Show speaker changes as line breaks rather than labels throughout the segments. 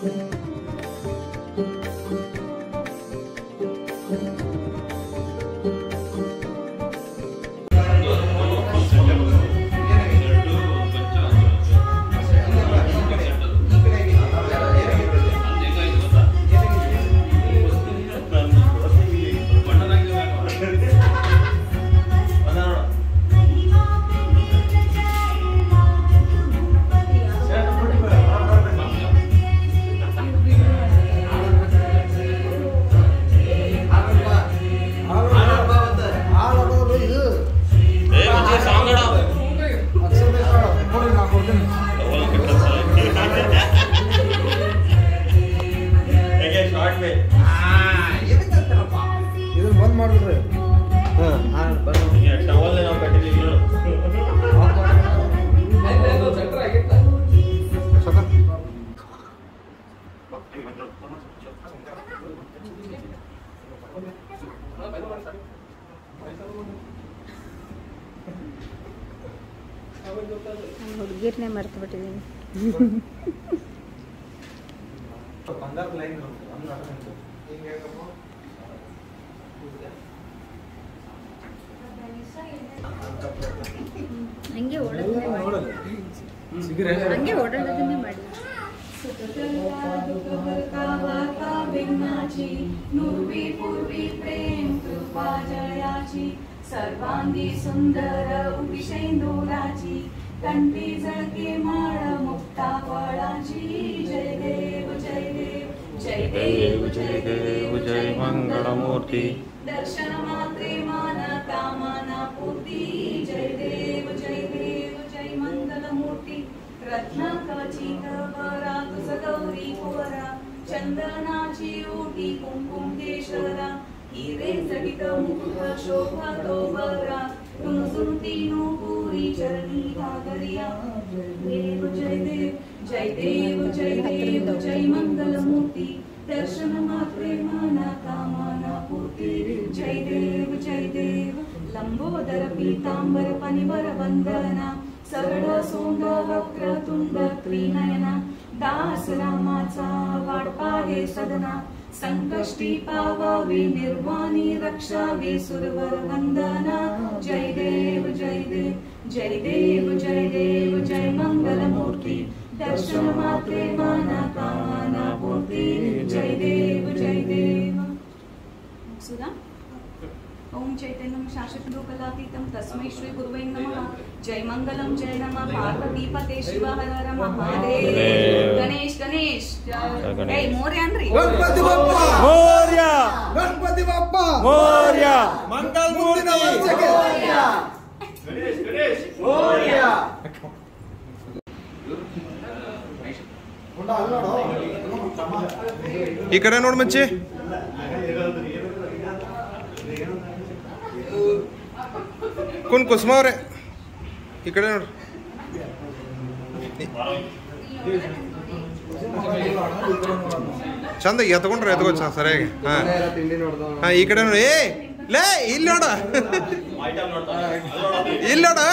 ಹುಡುಗಿರ್ನೇ ಮರ್ತು ಬಿಟ್ಟಿದ್ದೀನಿ. ಹಂಗೆ ಓಡೋದನ್ನೇ ಮಾಡಿ.
सर्वांगी सुंदर उपिशेंदुराची कंठी झळके माळ मुक्ता फळाची. जय देव जय देव जय देव जय देव जय मंगलमूर्ती. दर्शन मात्रे मान कामना पूर्ती. जय देव जय मंगलमूर्ती. रत्नाकाचित वरा तुझ गौरी कोरा. चंदनाची ओटी कुंकुम केशरा. हिरे जडित मुकुट शोभतो बरा. सुनती नूपुरी चरणी घागरिया. देव जय देव जय देव जय देव जय मंगलमूर्ती. दर्शन मात्रे मना कामना पूर्ती. जय देव लंबोदर पीतांबर पनिवर वंदना. सरळ सोंड वक्रतुंड त्रिनयना. दास रामाचा वाडपा हे सदना. संकष्टी पावावी निर्वाणी रक्षावी सुरवर वंदना. जय देव जय देव जय देव जय देव जय मंगलमूर्ती. दर्शन मात्रे मना कामना पूर्ती. जय देव सुधा. ओम चैतन्यं शाश्वतलोकलातीतं तस्मै श्री गुरुवे नमः. जय मंगलम जय नमः पार्वती पते शिव हर हर महादेव. गणेश गणेश जय मोर्या अंद्री.
गणपति बप्पा मोर्या. गणपति बप्पा मोर्या. मंगल मूर्ति मोर्या. गणेश गणेश मोर्या.
ಈ ಕಡೆ ನೋಡ್ ಮಚ್ಚಿ. ಕುನ್ ಕುಸುಮ ಅವ್ರೆ ಈ ಕಡೆ ನೋಡ್ರಿ. ಚಂದ ಎತ್ಕೊಂಡ್ರೆ ಎತ್ಕೋ ಸರಿಯಾಗಿ. ಹಾ ಈ ಕಡೆ ನೋಡಿ. ಲೇ ಇಲ್ಲಿ ನೋಡ ಇಲ್ಲಿ ನೋಡ.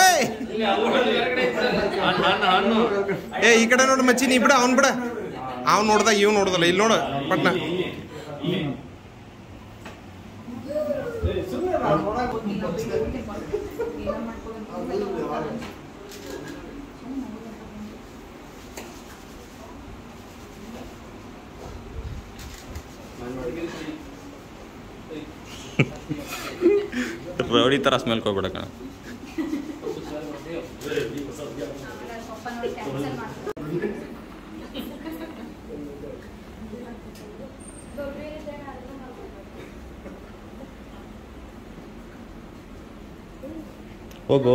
ಏ ಈ ಕಡೆ ನೋಡು ಮಚ್ಚಿ. ನೀ ಬಿಡ ಅವ್ನ್ ಬಿಡ. ಅವ್ನು ನೋಡ್ದ ಇವ್ ನೋಡ್ದಲ್ಲ. ಇಲ್ಲಿ ನೋಡ ಪಟ್ನ.
ರೌಡಿ ತರ ಸ್ಮೆಲ್ ಹೋಗ್ಬಿಡ ಕಣ. ಹೋಗೋ.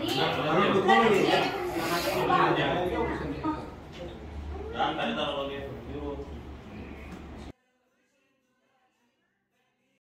ಯಾರು ಕರೀತಾರ ಅವ್ರಿಗೆ?